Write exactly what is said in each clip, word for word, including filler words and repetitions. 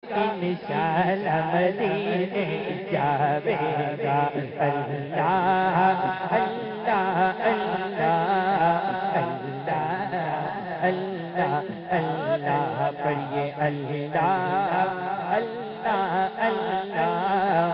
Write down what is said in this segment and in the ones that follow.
انشاءاللہ مدینے جاوے گا اللہ اللہ اللہ اللہ اللہ اللہ پڑھیے اللہ اللہ اللہ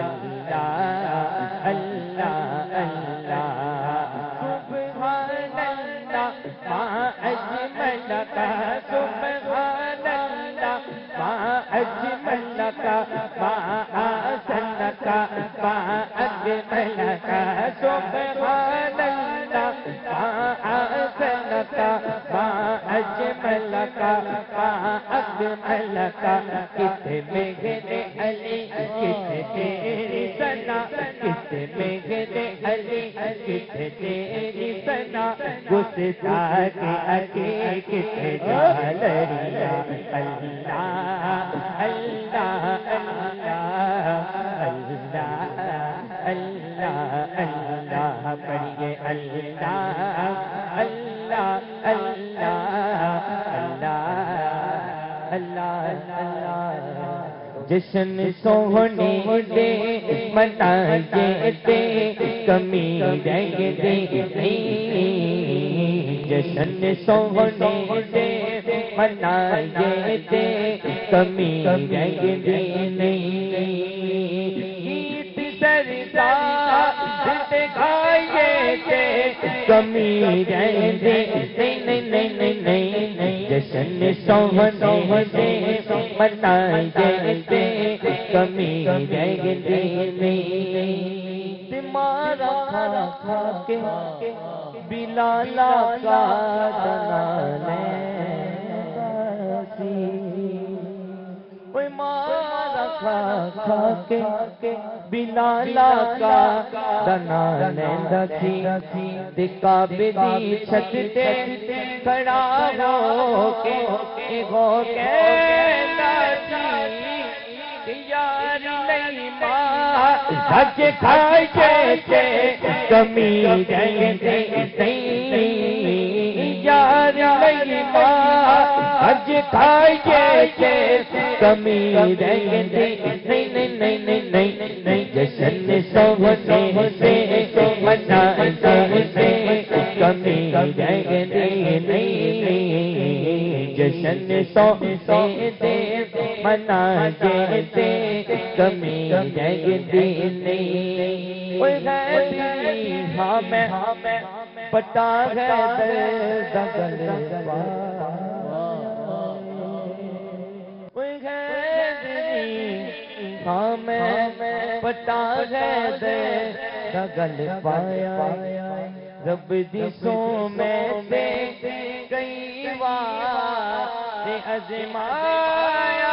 اللہ اللہ اللہ سبحان اللہ ما اجمل کا سبحان اللہ ما اجمل کا ما احسن کا ما اجمل کا سبحان اللہ ما احسن کا ما اجمل کا ما اجمل کا کتنے میرے علی کتنے تیری ثنا کتنے میرے علی کتنے تیری ثنا گستاخ اکی کتنے جالریاں اللہ اللہ اللہ اللہ اللہ اللہ پڑھیے اللہ اللہ اللہ اللہ اللہ جشن سوہنے دے منائے دے کمی رہ دے نہیں جشن سوہنے دے منائے دے کمی رہ دے نہیں عید سرکار دکھائیے دے کمی رہ دے نہیں نہیں نہیں نہیں جشن سوہنے دے منائے دے کمی رہ دے نہیں تمہارا کھا کھا کے بلالا کا دلانے کوئی مارا کھا کھا کے بلالا کا دلانے دکھی دکھا بدی چھت تے کھڑا ہو کے ہو کے یار نہیں ماں حج کھائیے تھے کمی رہ دے نہیں یار نہیں ماں حج کھائیے تھے کمی رہ دے نہیں نہیں نہیں نہیں نہیں جشن سوہنے سے منائے سے کمی رہ دے نہیں جشن سوہنے سے منائے سے کمی رہ دے نہیں کوئی غیبی ہاں میں پتا ہے دغل کوئی غیبی ہاں میں پتا ہے دغل پایا رب دی سو میں سے کئی بار ازمایا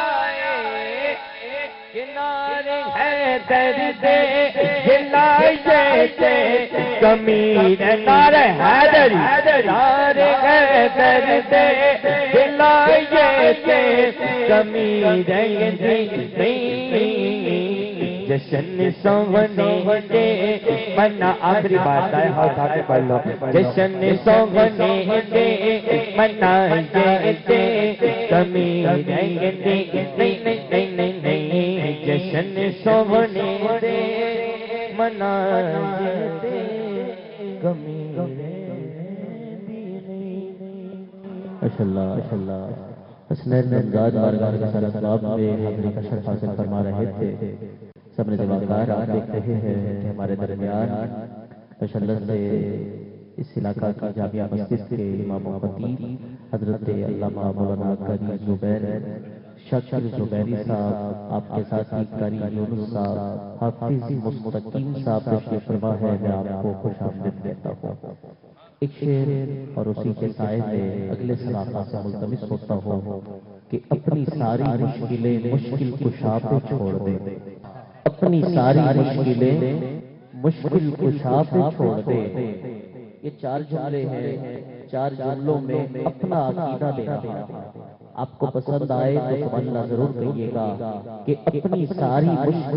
کنارے ہے درد جلائیے تھے کمی نارے حیدری نارے ہے درد جلائیے تھے کمی رہ نہیں جشن سوہنے دے منا آخری بات ہے ہاتھ آ کے پڑھ لو جشن سوہنے دے منائے دے کمی رہ دے نہیں نہیں نہیں نہیں جشن سوہنے دے منائے دے کمی رہ دے ماشاءاللہ ماشاءاللہ حسنین نمزاد بارگاہ کے سارے اسباب میں حاضری کا شرف حاصل فرما رہے تھے سب نے جوابدار آپ دیکھ رہے ہیں کہ ہمارے درمیان ماشاءاللہ سے اس علاقہ کی جامعہ مسجد کے امام و خطیب حضرت علامہ مولانا قاری زبیر شاکر زبیری صاحب آپ کے ساتھی قاری یونس صاحب حافظ مستقیم صاحب تشریف فرما ہے میں آپ کو خوش آمدید کہتا ہوں ایک شعر اور اسی کے سائے میں اگلے سلاقہ سے ملتمس ہوتا ہوں کہ اپنی ساری مشکلیں مشکل کشا پہ چھوڑ دے اپنی ساری مشکلیں مشکل کشا پہ چھوڑ دے یہ چار جملے ہیں چار جملوں میں اپنا عقیدہ دے رہا ہے آپ کو پسند آئے تو سبحان اللہ ضرور کہیے گا کہ اپنی ساری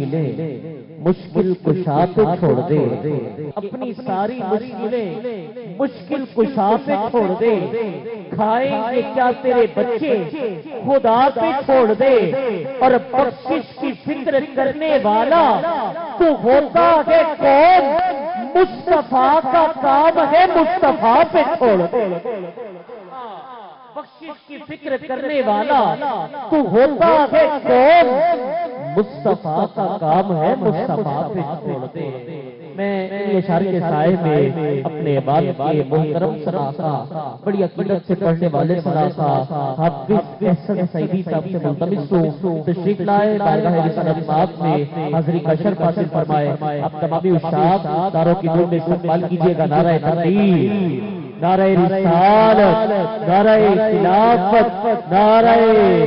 مشکلیں مشکل کشا پہ چھوڑ دے اپنی ساری مشکلیں مشکل کشا پہ چھوڑ دے، کھائیں گے کیا تیرے بچے خدا پہ چھوڑ دے، اور بخشش کی فکر کرنے والا تو ہوتا ہے کون؟ مصطفیٰ کا کام ہے مصطفیٰ پہ چھوڑ دے۔ بخشش کی فکر کرنے والا تو ہوتا ہے کون؟ مصطفیٰ کا کام ہے مصطفیٰ پہ چھوڑ دے۔ میں یہ اشار کے سائے میں اپنے والد کے محترم سلاخہ بڑی عقیدت سے پڑھنے والے سلاخہ حافظ احسن سعیدی صاحب سے ملتمس ہوں تشریف لائے بارگاہ رسالت پاک میں حاضری کا شرف حاصل فرمائے۔ اب تمامی اشاعت داروں کی دور میں استقبال کیجیے گا۔ نعرہ تکبیر، نعرہ رسالت، نعرہ خلافت، نعرہ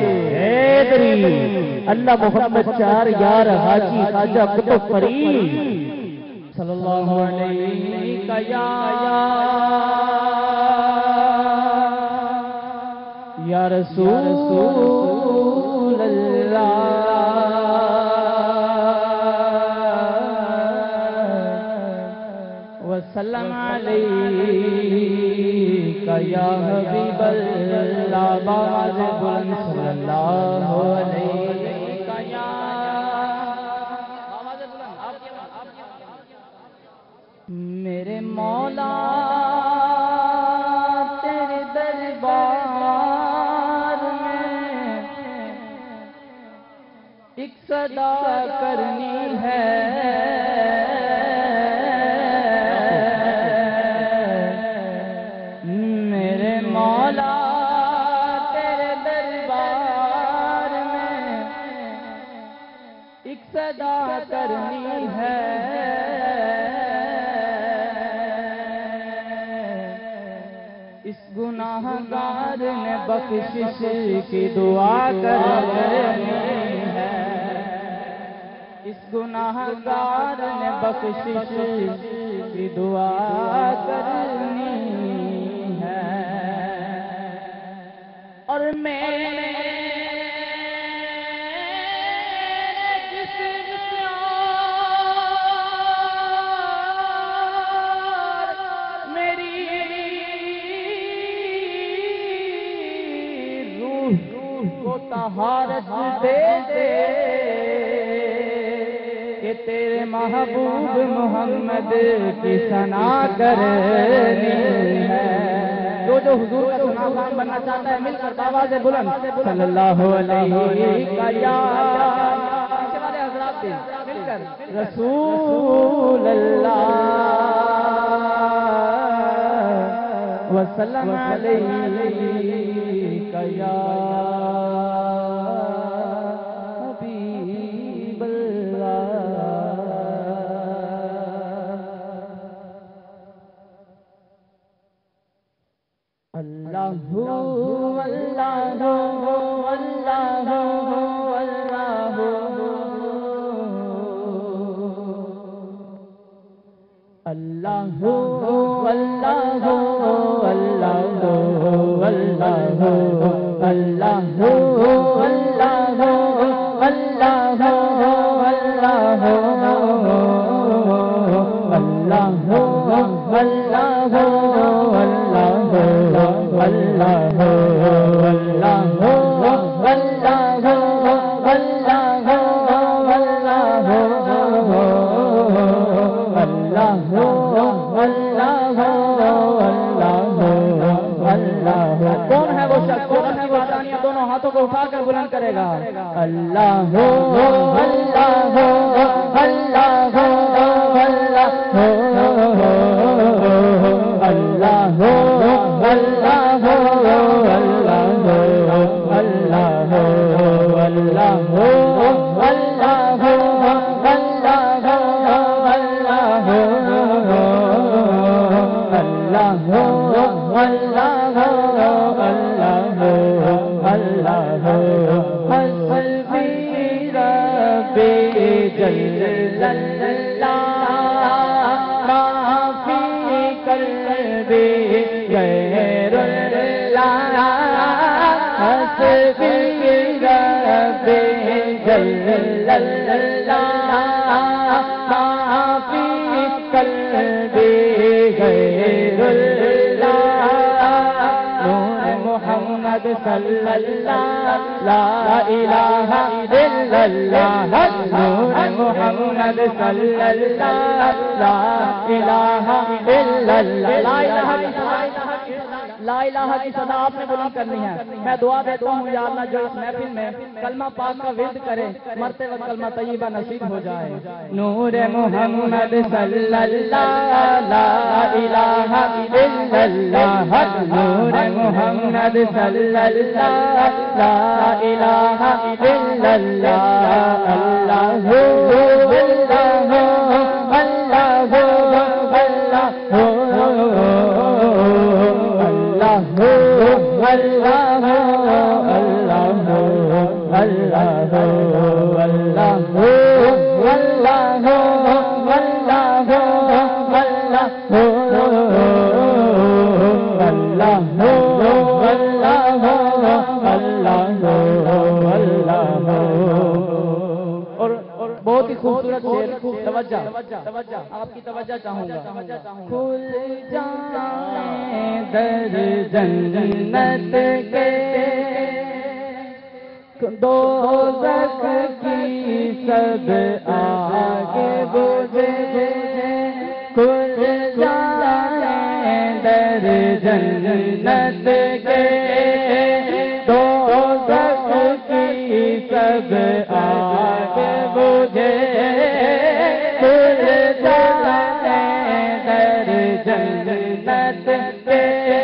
حیدری، اللہ محمد چار یار حاجی خواجہ قطب فرید صلی اللہ علیہ یا یا رسول اللہ وسلم علیہ یا حبیب اللہ باز بلند صلی اللہ علیہ میرے مولا تیرے دربار میں ایک صدا کرنی ہے، میرے مولا تیرے دربار میں ایک صدا کرنی ہے، اس گناہ گار نے بخشش کی دعا کرنی ہے، اس گناہ گار نے بخشش کی دعا کرنی ہے، اور میں طہارت دے دے کہ تیرے محبوب محمد کی ثنا کرنی ہے۔ جو جو حضور کا ثنا خوان بننا چاہتا ہے مل کر آواز بلند صلی اللہ علیہ یا حضرات مل کر رسول اللہ وسلم علیہ یا قلبی غیر صلی اللہ لا الہ الا اللہ نور محمد صلی اللہ لا الہ الا اللہ لا الہ کی صدا آپ نے بلند کرنی ہے. میں دعا دیتا ہوں یا اللہ جو اس محفل میں کلمہ پاک کا ورد کرے مرتے وقت کلمہ طیبہ نصیب ہو جائے. نور محمد صلی اللہ لا الہ الا اللہ نور محمد صلی اللہ لا الہ الا اللہ اللہ بہت ہی خوبصورت شعر. توجہ توجہ آپ کی توجہ چاہوں گا. کھل جائیں در جنت کے دوزخ کی سب آگے بجھے کھل جائیں در جنت کے دوزخ کی سب آگے بجھے کھل جائیں در جنت کے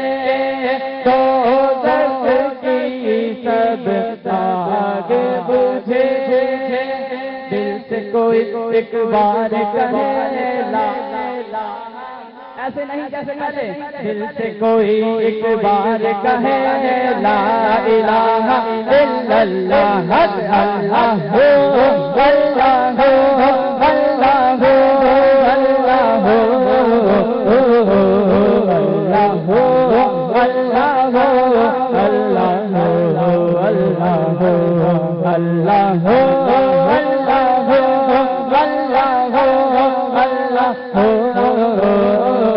دوزخ کی سب آگے بجھے دل سے کوئی ایک بار کہے لا ایسے نہیں جیسے پہلے. دل سے کوئی ایک بار کہے لا الہ الا اللہ اللہ ہو اللہ ہو اللہ ہو اللہ ہو اللہ ہو اللہ ہو اللہ ہو اللہ ہو اللہ ہو اللہ ہو اللہ ہو اللہ ہو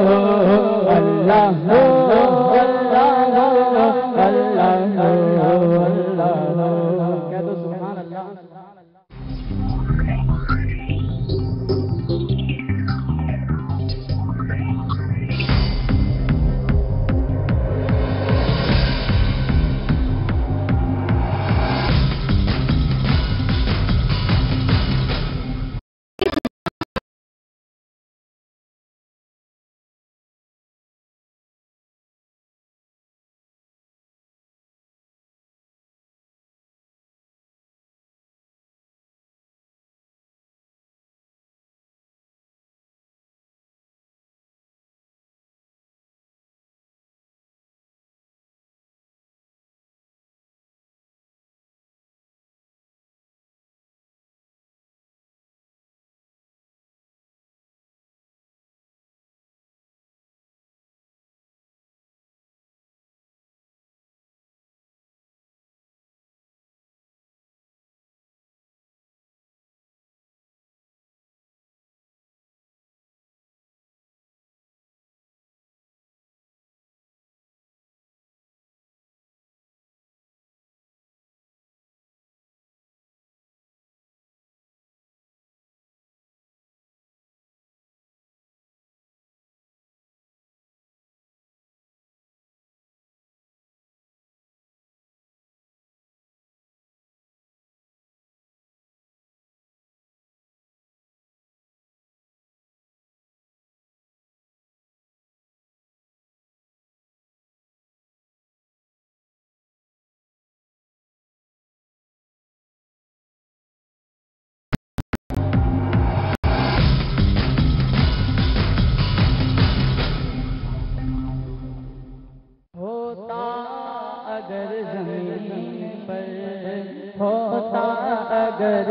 اگر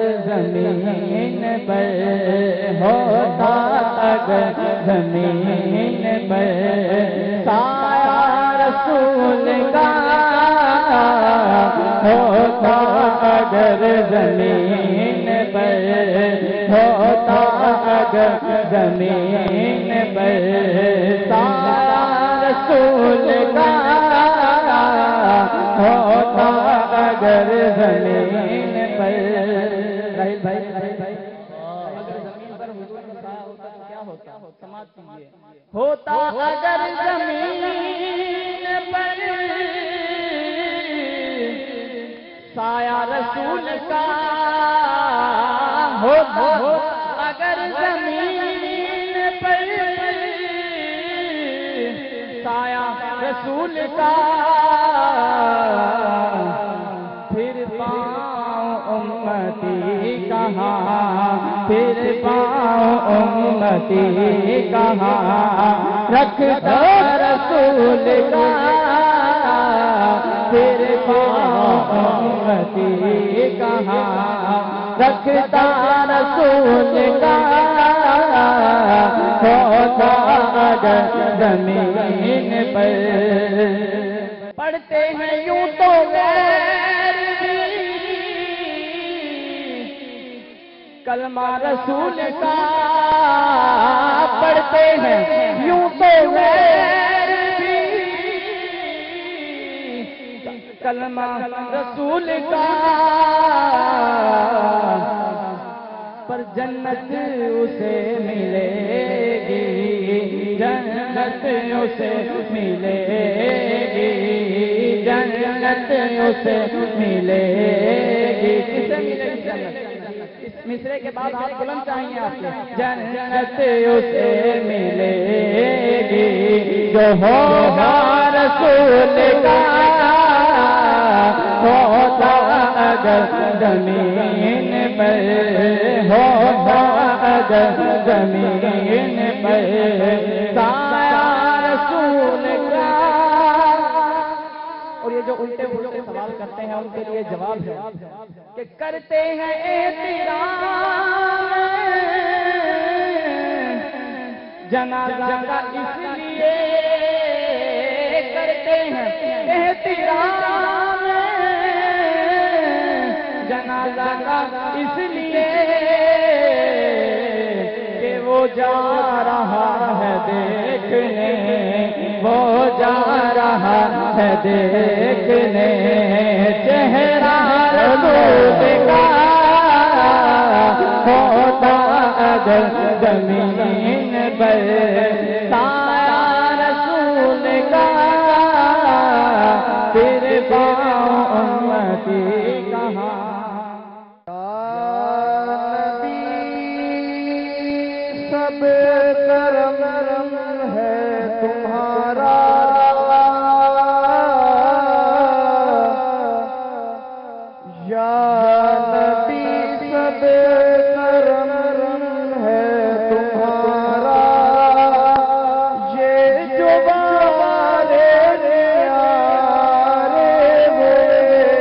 زمین پر ہوتا اگر زمین پر سایہ رسول کا ہوتا اگر زمین پر ہوتا اگر زمین پر سایہ رسول کا ہوتا اگر زمین پر راہیل بھائی راہیل بھائی اگر زمین پر حضور کا سایہ ہوتا تو کیا ہوتا؟ سماعت کیجیے. ہوتا اگر زمین پر سایہ رسول کا، ہوتا اگر زمین پر سایہ رسول کا، پھر پاؤں امتی کہاں، پھر پاؤں امتی کہاں رکھتا رسول کا، پھر پاؤں امتی کہاں رکھتا رسول کا، ہوتا اگر زمین پر. پڑھتے ہیں یوں تو غیر بھی کلمہ رسول کا، پڑھتے ہیں یوں تو غیر بھی کلمہ رسول کا، پر جنت اسے ملے گی، جنت اسے ملے گی، جنت اسے ملے گی. کسے ملے گی جنت؟ اس مصرے کے بعد آپ بلند چاہیے آپ سے. جنت اسے ملے گی جو ہوگا رسول کا، ہوتا اگر زمین پر، ہوتا اگر زمین پر سایہ رسول کا. اور یہ جو الٹے پلٹے سوال کرتے ہیں ان کے لیے جواب ہے کہ کرتے ہیں احترام جنازہ کا، اس لیے کرتے ہیں احترام جنازہ کا، اس لیے کہ وہ جا رہا ہے دیکھنے، وہ جا رہا ہے دیکھنے چہرہ رسول کا، ہوتا اگر زمین پر سایہ رسول کا، پھر پاؤں امتی کہاں. سب کرم ہے تمہارا، یا نبی سب کرم ہے تمہارا، یہ جو والے نیارے ہوئے،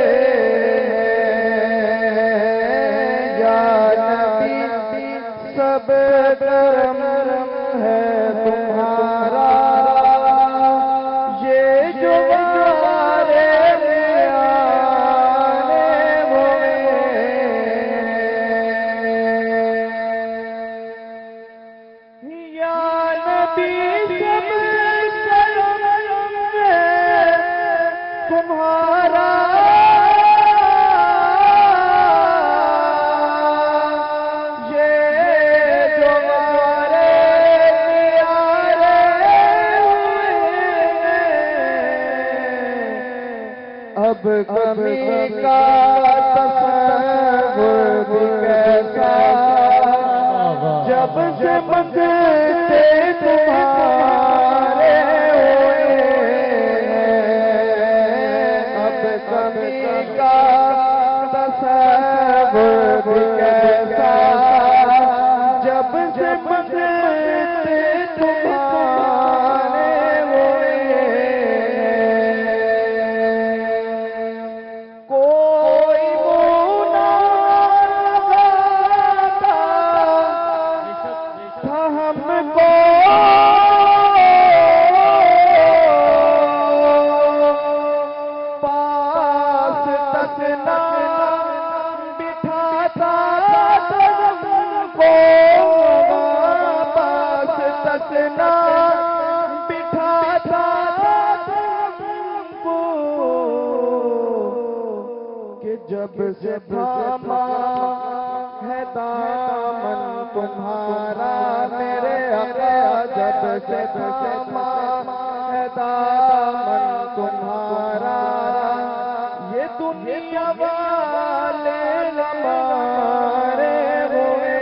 یا نبی سب کرم ہے تمہارا، یہ جو والے نیارے ہوئے، یا نبی سب کرم ہے تمہارا، اب کمی کا تصور بھی کیسا، جب سے منگتے تمہارے ہوئے، اب کمی کا تصور بھی کیسا، جب سے منگتے تمہارے ہوئے. کوئی مونا لگاتا تھا ہم کو، پاس تک نہ بٹھاتا تھا ہم کو، پاس تک نہ بٹھاتا تھا ہم کو. جب سے تھاما ہے دامن تمہارا میرے آقا، جب سے تھاما ہے دامن تمہارا، یہ دنیا والے ہمارے ہوئے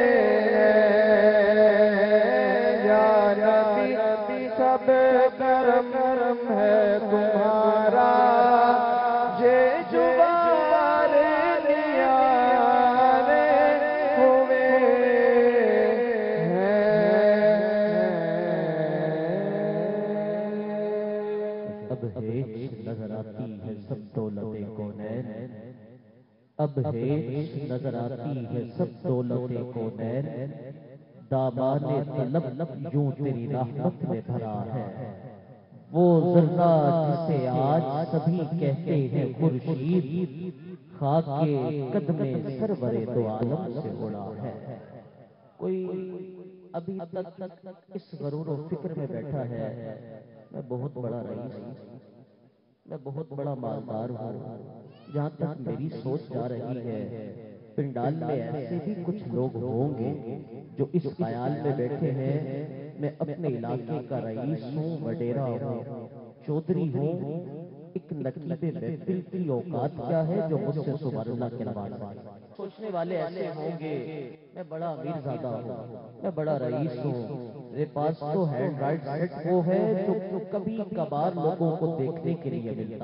یا نبی، سب کرم ہے تمہارا، یہ جوارے نیارے ہوئے اب ہیچ نظر آتی ہے سب دولتیں کونین، اب ہیچ نظر آتی ہے سب دولتیں کونین، دامان طلب یوں تیری رحمت میں بھرا ہے، وہ ذرہ جسے آج سبھی کہتے ہیں خورشید، خاک کے قدم سرور دو عالم سے اڑا ہے۔ کوئی ابھی تک اس غرور و فکر میں بیٹھا ہے میں بہت بڑا رئیس ہوں، میں بہت بڑا مالدار ہوں، جہاں تک میری سوچ جا رہی ہے پنڈال میں ایسے بھی کچھ لوگ ہوں گے جو اس خیال میں بیٹھے ہیں میں اپنے علاقے کا رئیس ہوں، وڈیرا ہوں، چودھری ہوں، ایک نقیب محفل کی اوقات کیا ہے جو مجھ سے سبحان اللہ کہلوا سکے۔ سوچنے والے ایسے ہوں گے میں بڑا امیر زادہ ہوں، میں بڑا رئیس ہوں، میرے پاس تو ہینڈ رائٹ سیٹ وہ ہے جو کبھی کبھار لوگوں کو دیکھنے کے لیے ملتا۔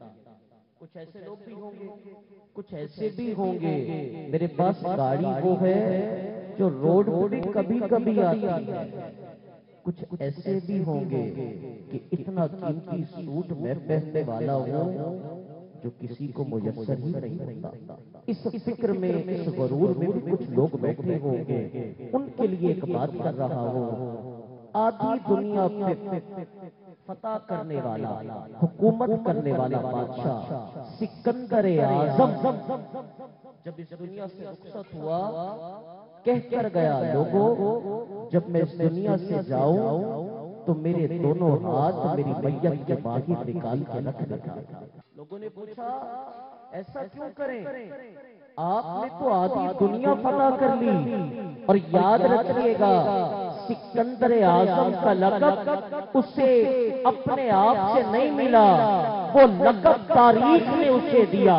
کچھ ایسے لوگ بھی ہوں گے، کچھ ایسے بھی ہوں گے میرے پاس گاڑی وہ ہے جو روڈ بھی کبھی کبھی آتی ہے، کچھ ایسے بھی ہوں گے کہ اتنا قیمتی سوٹ میں پہننے والا ہوں جو کسی کو میسر ہی نہیں ہوتا۔ اس فکر میں اس غرور میں بھی کچھ لوگ بیٹھے ہوں گے، ان کے لیے ایک بات کر رہا ہوں، آدھی دنیا پہ فتح کرنے والا، حکومت کرنے والا بادشاہ سکندر اعظم جب اس دنیا سے رخصت ہوا کہہ کر گیا، لوگوں جب میں اس دنیا سے جاؤں تو میرے دونوں ہاتھ میری میت کے باہر نکال کے رکھ دیتا۔ لوگوں نے پوچھا ایسا کیوں کریں، آپ نے تو آدھی دنیا فتح کر لی، اور یاد رکھیے گا سکندر اعظم کا لقب اسے اپنے آپ سے نہیں ملا، وہ لقب تاریخ نے اسے دیا۔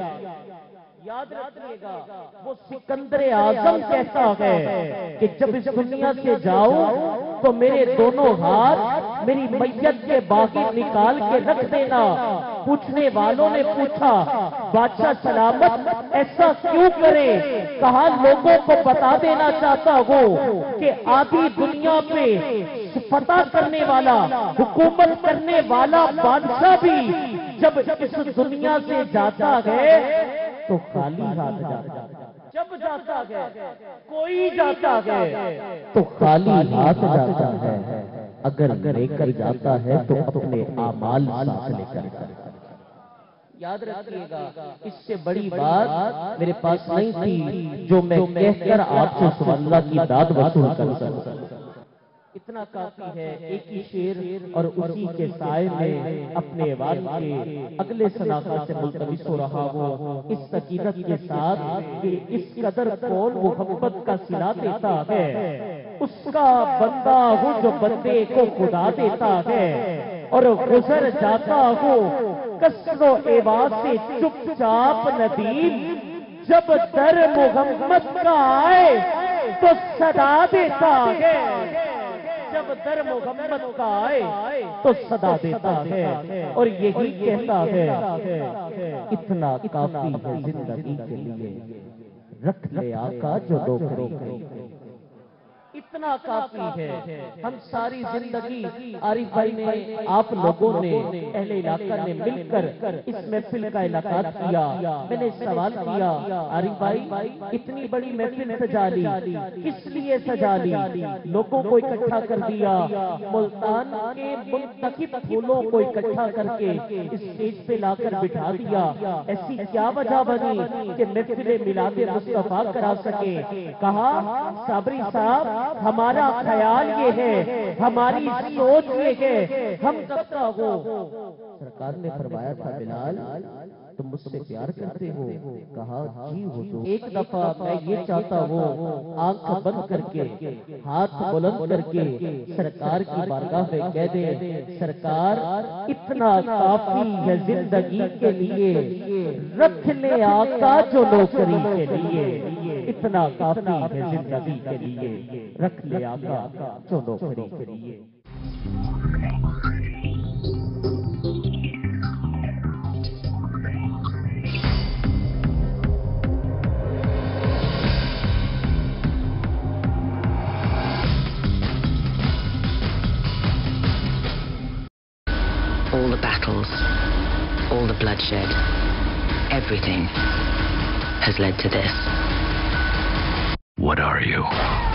یاد رکھیے گا وہ سکندر اعظم کہتا ہے کہ جب اس دنیا سے جاؤں تو میرے دونوں ہاتھ میری میت کے باہر نکال کے رکھ دینا۔ پوچھنے والوں نے پوچھا بادشاہ سلامت ایسا کیوں کرے، کہا لوگوں کو بتا دینا چاہتا ہوں کہ آدھی دنیا پہ فتح کرنے والا، حکومت کرنے والا بادشاہ بھی جب اس دنیا سے جاتا ہے تو خالی ہاتھ جاتا ہے، جب جاتا ہے کوئی جاتا ہے تو خالی ہاتھ جاتا ہے، اگر لے کر جاتا ہے تو اپنے اعمال ساتھ لے کر جاتا ہے۔ یاد رکھیے گا اس سے بڑی بات میرے پاس نہیں تھی جو میں کہہ کر آپ سے سبحان اللہ کی داد وصول کر سکوں۔ اتنا کافی ہے، ایک ہی شعر اور اسی کے سائے میں اپنے والد کے اگلے صداقہ سے ملتمس ہو رہا ہوں، اس سکینت کے ساتھ کہ اس قدر کون محبت کا صلہ دیتا ہے، اس کا بندہ ہوں جو بندے کو خدا دیتا ہے، اور گزر جاتا ہوں کسر و ایوا سے چپ چاپ ندیم، جب در محمد کا آئے تو صدا دیتا ہے، جب در محمد کا آئے تو صدا دیتا ہے، اور یہی کہتا ہے اتنا کافی ہے زندگی کے لیے، رکھ لے آقا جو ڈوکری گئی، اتنا کافی ہے۔ ہم ساری زندگی عارف بھائی نے، آپ لوگوں نے، اہل علاقہ نے مل کر اس محفل کا انعقاد کیا۔ میں نے سوال کیا عارف بھائی اتنی بڑی محفل سجا لی، کس لیے سجا لی؟ لوگوں کو اکٹھا کر دیا، ملتان کے منتخب پھولوں کو اکٹھا کر کے اسٹیج پہ لا کر بٹھا دیا، ایسی کیا وجہ بنی کہ محفل میلاد مصطفیٰ کرا سکے؟ کہا صابری صاحب ہمارا خیال یہ ہے، ہماری سوچ یہ ہے، ہم کب کا ہو؟ سرکار نے فرمایا تھا بلال تم مجھ سے پیار کرتے ہو؟ کہا جی حضور۔ ایک دفعہ میں یہ چاہتا ہوں آنکھ بند کر کے ہاتھ بلند کر کے سرکار کی بارگاہ میں کہہ دے سرکار اتنا کافی ہے زندگی کے لیے، رکھ لے آقا جو نوکری کے لیے، اتنا کافی ہے زندگی کے لیے، رکھ لے آقا جو نوکری کے لیے۔ All the battles, all the bloodshed, everything has led to this. What are you?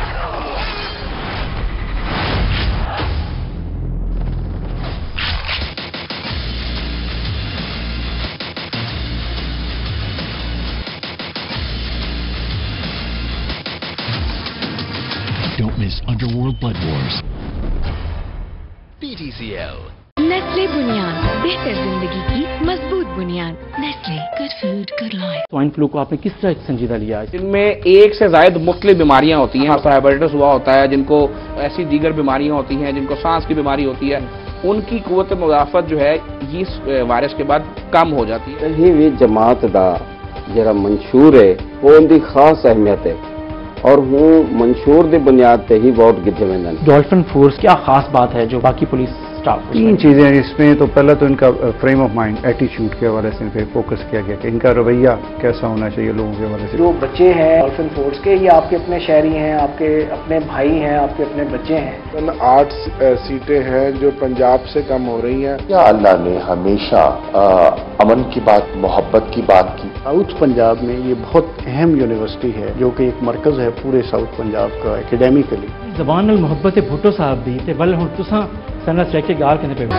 Don't miss Underworld Blood Wars. P T C L Nestle بنیاد بہتر زندگی کی مضبوط بنیاد۔ Nestle good food good life. Swine flu کو آپ نے کس طرح سنجیدہ لیا؟ ان میں ایک سے زائد مختلف بیماریاں ہوتی ہیں، ہیپیٹائٹس ہوا ہوتا ہے، جن کو ایسی دیگر بیماریاں ہوتی ہیں، جن کو سانس کی بیماری ہوتی ہے، ان کی قوت مدافعت جو ہے اس وائرس کے بعد کم ہو جاتی ہے۔ کہیں بھی جماعت دا جڑا منشور ہے وہ ان کی خاص اہمیت ہے اور وہ منشور دی بنیاد تے ہی ووٹ گھتے ویندن۔ ڈولفن فورس کیا خاص بات ہے جو باقی پولیس اسٹاف؟ تین چیزیں ہیں اس میں، تو پہلا تو ان کا فریم آف مائنڈ، ایٹیچیوڈ کے حوالے سے ان پہ فوکس کیا گیا کہ ان کا رویہ کیسا ہونا چاہیے لوگوں کے حوالے سے۔ جو بچے ہیں ڈولفن فورس کے، یہ آپ کے اپنے شہری ہیں، آپ کے اپنے بھائی ہیں، آپ کے اپنے بچے ہیں۔ آٹھ سیٹیں ہیں جو پنجاب سے کم ہو رہی ہیں۔ یا اللہ نے ہمیشہ امن کی بات، محبت کی بات کی۔ ساؤتھ پنجاب میں یہ بہت اہم یونیورسٹی ہے جو کہ ایک مرکز ہے پورے ساؤتھ پنجاب کا اکیڈیمیکلی۔ زبان المحبت بھٹو صاحب دی تے ول ہن تساں سنت چیک کے گال کنے پہ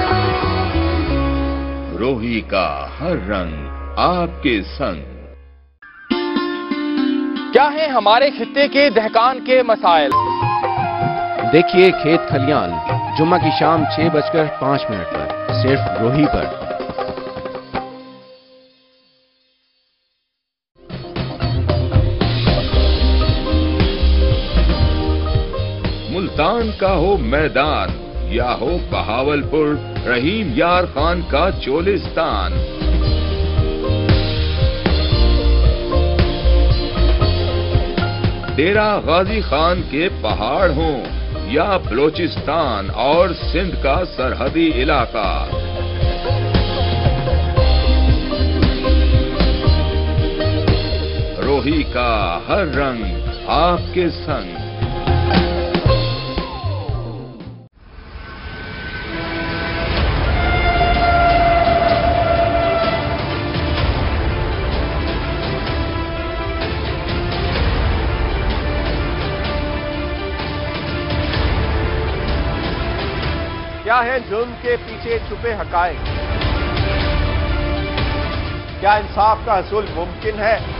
روہی کا ہر رنگ آپ کے سنگ۔ کیا ہیں ہمارے خطے کے دہقان کے مسائل؟ دیکھیے کھیت کھلیان جمعہ کی شام چھ بج کر پانچ منٹ پر صرف روہی پر۔ ملتان کا ہو میدان یا ہو بہاول پور، رحیم یار خان کا چولستان، ڈیرہ غازی خان کے پہاڑ ہوں یا بلوچستان اور سندھ کا سرحدی علاقہ، روہی کا ہر رنگ آپ کے سنگ۔ کیا ہے ظلم کے پیچھے چھپے حقائق؟ کیا انصاف کا حصول ممکن ہے؟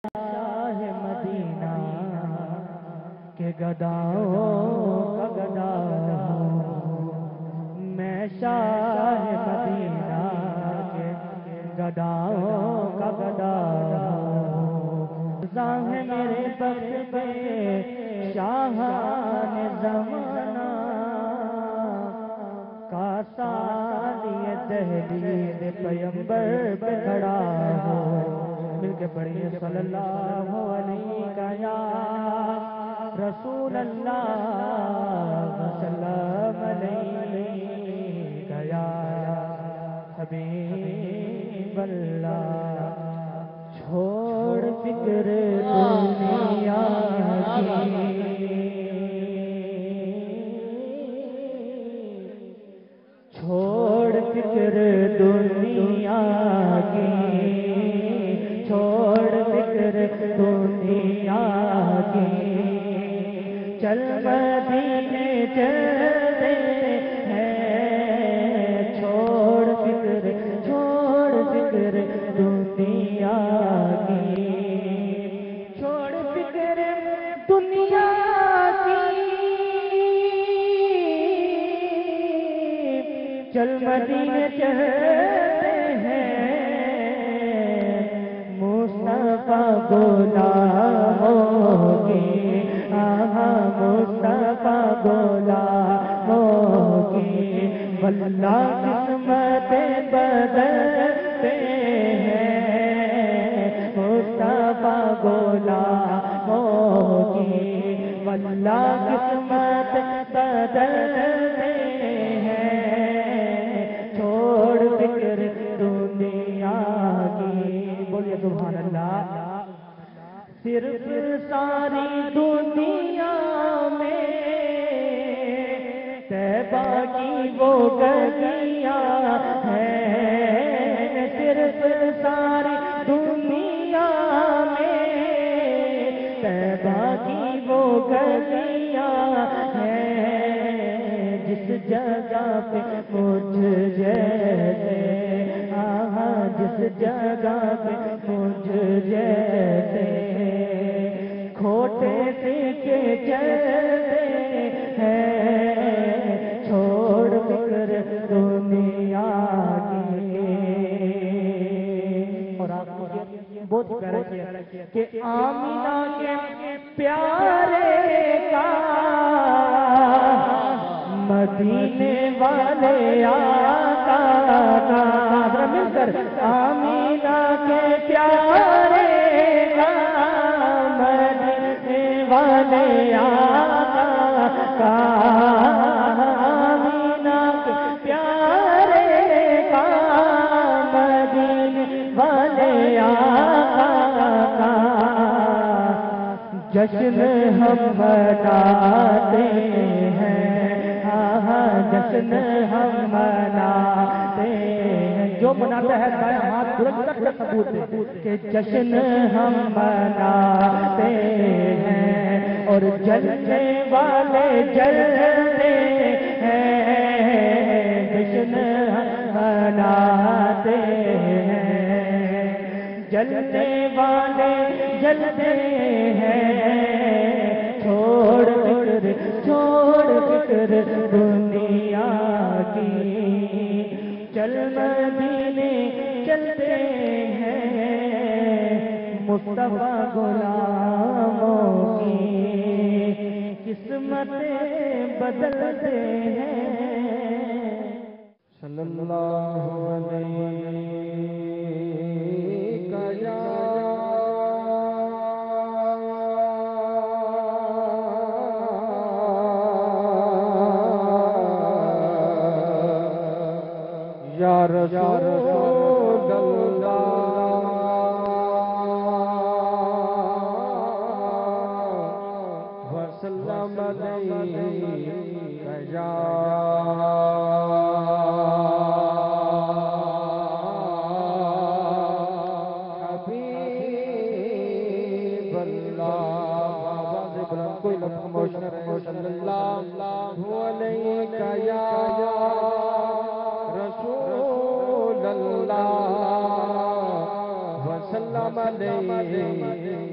शाह मदीना के गदाओं का गदा हूँ, मैं शाह मदीना के गदाओं का गदा हूँ। ज़ाहिर मेरे बख्त पे शाहान ज़माना का सालिए दहलीज़ पैगंबर पे खड़ा हो। मिलके पढ़िए सल्लल्लाहु अलैहि या रसूल अल्लाह वसल्लम अलैका या हबीब अल्लाह। छोड़ फिक्र दुनिया की, छोड़ फिक्र दुनिया की, छोड़ फिक्र दुनिया की, चल मदीने चलते हैं। छोड़ फिक्र, छोड़ फिक्र दुनिया की, छोड़ फिक्र दुनिया की, चल मदीने चलते हैं। मुस्तफा गुलामों की, आहा मुस्तफा गुलामों की, वल्लाह किस्मतें बदलते हैं। मुस्तफा गुलामों की, वल्लाह किस्मतें बदलते हैं। छोड़ फिक्र दुनिया की, बोलिए सुभान अल्लाह। सिर्फ सारी दुनिया में तैबा की वो गलियां हैं। सिर्फ सारी दुनिया में तैबा की वो गलियां हैं। जिस जगह पे मुझ जैसे, आहा जिस जगह पे मुझ जैसे खोटे सीखे चलते हैं। छोड़ फिक्र दुनिया की। और आप बहुत करेंगे कि आमिना के प्यारे का मदीने वाले आका का, मिलकर आमिना के प्यारे का मदीने वाले आका का, आमिना के प्यारे का मदीने वाले आका का जश्न हम मनाते हैं। जश्न हम मनाते हैं। जो मनाता है दाएं हाथ बुलंद कर सबूत के जश्न हम मनाते हैं। और जलने वाले जलते हैं। जश्न हम मनाते हैं। जलने वाले जलते हैं। छोड़ फिक्र, छोड़ फिक्र दुनिया की, चल मदीने चलते हैं। मुस्तफा गुलामों की किस्मतें बदलते हैं। सल्लल्लाहु अलैहि या या रसूल अल्लाह वसल्लम अलैका या हबीब अल्लाह। आवाज़ बुलंद कोई लफ्ज़ खामोश न रहे। सल्लल्लाहु अलैका या रसूल अल्लाह वसल्लम अलैका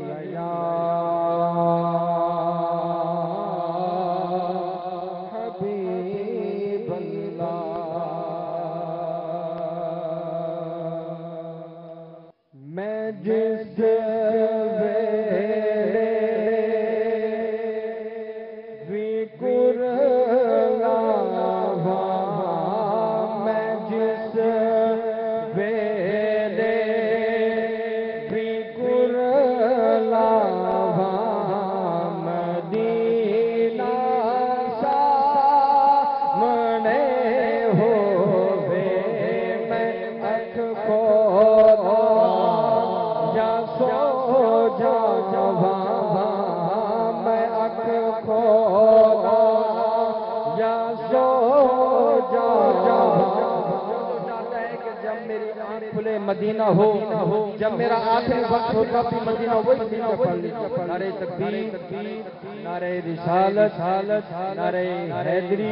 کھلے مدینہ ہو جب میرا آخری وقت ہوتا بھی مدینہ وہی مدینہ پڑھ لیتا نعرہ تکبیر نعرہ رسالت نعرہ حیدری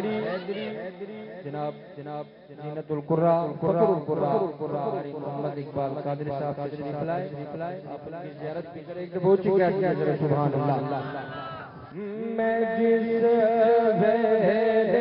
جناب جناب زینت القرا فخر القرا محمد اقبال قادری صاحب تشریف لائے آپ کی زیارت بھی کریں کہ وہ چکا کیا ذرا سبحان اللہ میں جس ویلے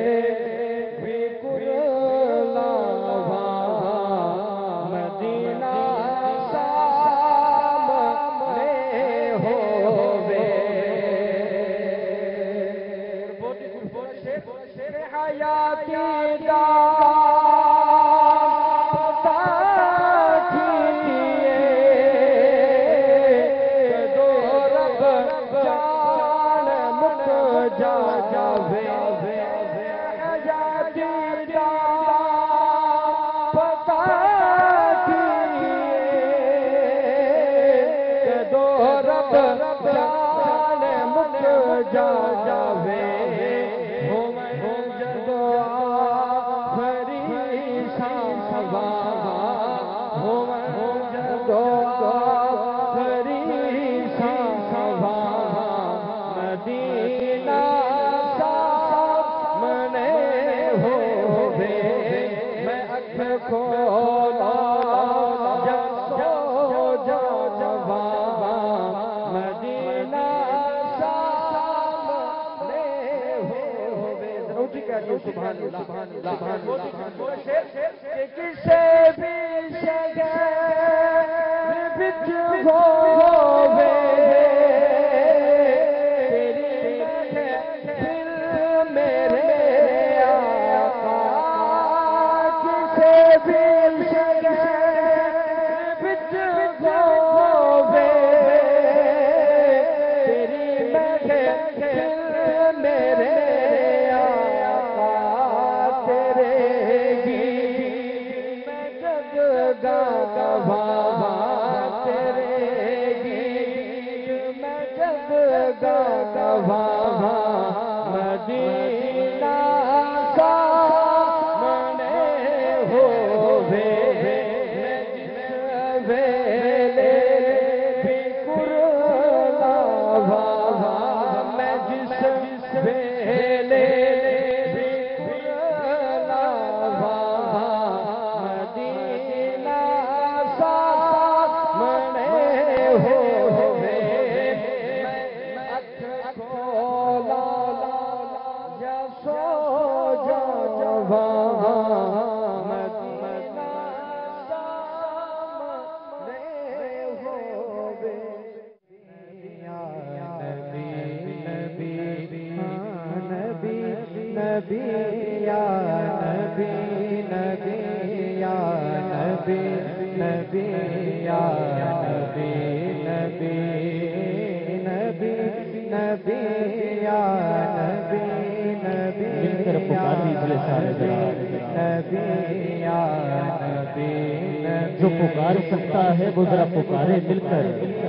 جو پکار سکتا ہے وہ ذرا پکارے مل کر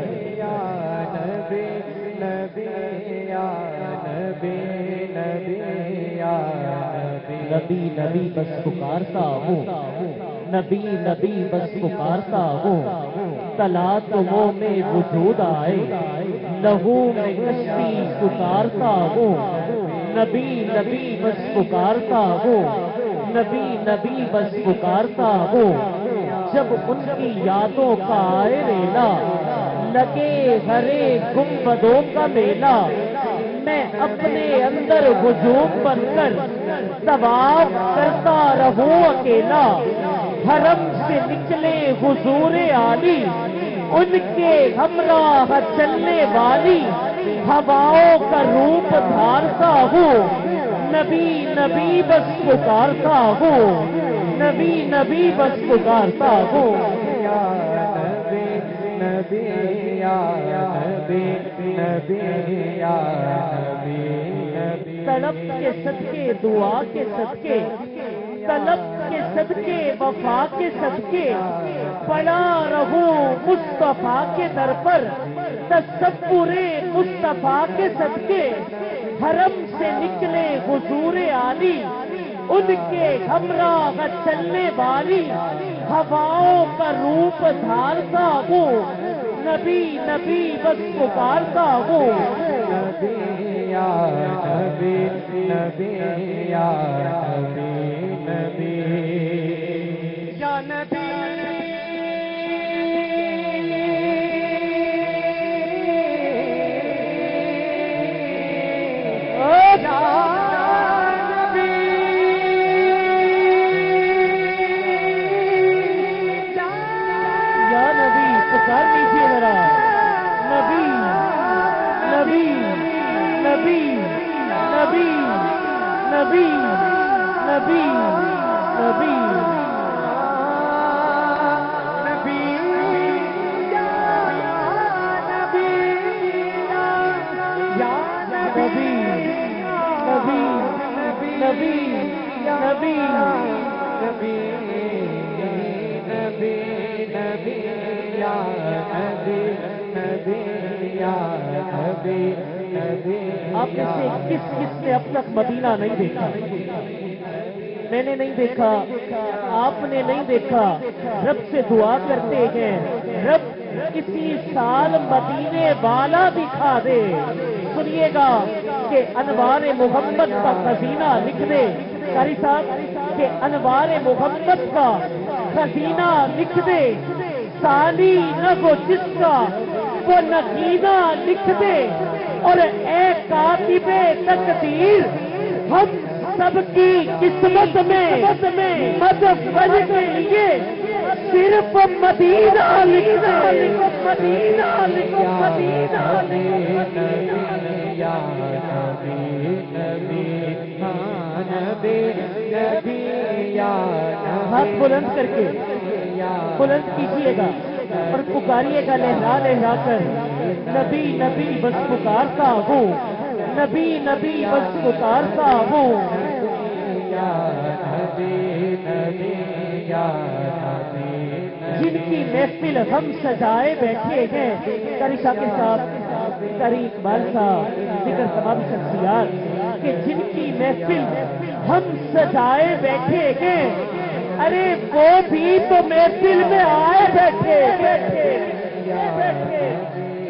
نبی نبی بس پکارتا ہوں نبی نبی بس پکارتا ہوں تلا تموں میں وجود آئے لہو میں کشتی اتارتا ہوں نبی نبی بس پکارتا ہوں نبی نبی بس پکارتا ہوں جب ان کی یادوں کا آئے ریلا لگے ہرے گنبدوں کا میلہ میں اپنے اندر ہجوم بن کر طواف کرتا رہوں اکیلا حرم سے نکلے حضور عالی ان کے ہمراہ چلنے والی ہواؤں کا روپ دھارتا ہوں نبی نبی بس پکارتا ہوں نبی نبی بس پکارتا ہوں نبی یا نبی نبی یا نبی طلب کے صدقے دعا کے صدقے طلب کے صدقے وفا کے صدقے پڑا رہوں مصطفیٰ کے در پر تصور مصطفیٰ کے صدقے حرم سے نکلے حضور عالی ان کے ہمراہ چلنے والی हवाओं का रूप धारता हूँ, नबी नबी बस पुकारता हूँ। नबी या नबी नबी या नबी नबी या नबी नबी नबी नबी नबी या नबी या नबी नबी नबी नबी नबी नबी नबी या नबी नबी या नबी नबी। आप में से किस किस ने अब तक मदीना नहीं देखा? मैंने नहीं देखा, आपने नहीं देखा। रब से दुआ करते हैं, रब किसी साल मदीने वाला दिखा दे। सुनिएगा कि अनवारे मोहम्मद का खजीना लिख दे। कारी साहब के अनवारे मोहम्मद का खजीना लिख दे। साली न वो जिसका वो नगीना लिख दे। और ए कातिबे तकदीर, हम सबकी किस्मत में मदफर के लिए सिर्फ मदीना लिख दे। मदीना लिखो, मदीना या नबी नबी नबी नबी या हाथ बुलंद करके बुलंद कीजिएगा और पुकारिएगा लहरा लहरा कर, नबी नबी बस पुकारता हूँ, नबी नबी बस पुकारता हूँ। जिनकी महफिल हम सजाए बैठे हैं, करी शाकिर साहब, करी इकबाल साहब, जिक्र तमाम शख्सियात कि जिनकी महफिल हम सजाए बैठे हैं, अरे वो भी तो महफिल में आए बैठे बैठे बैठे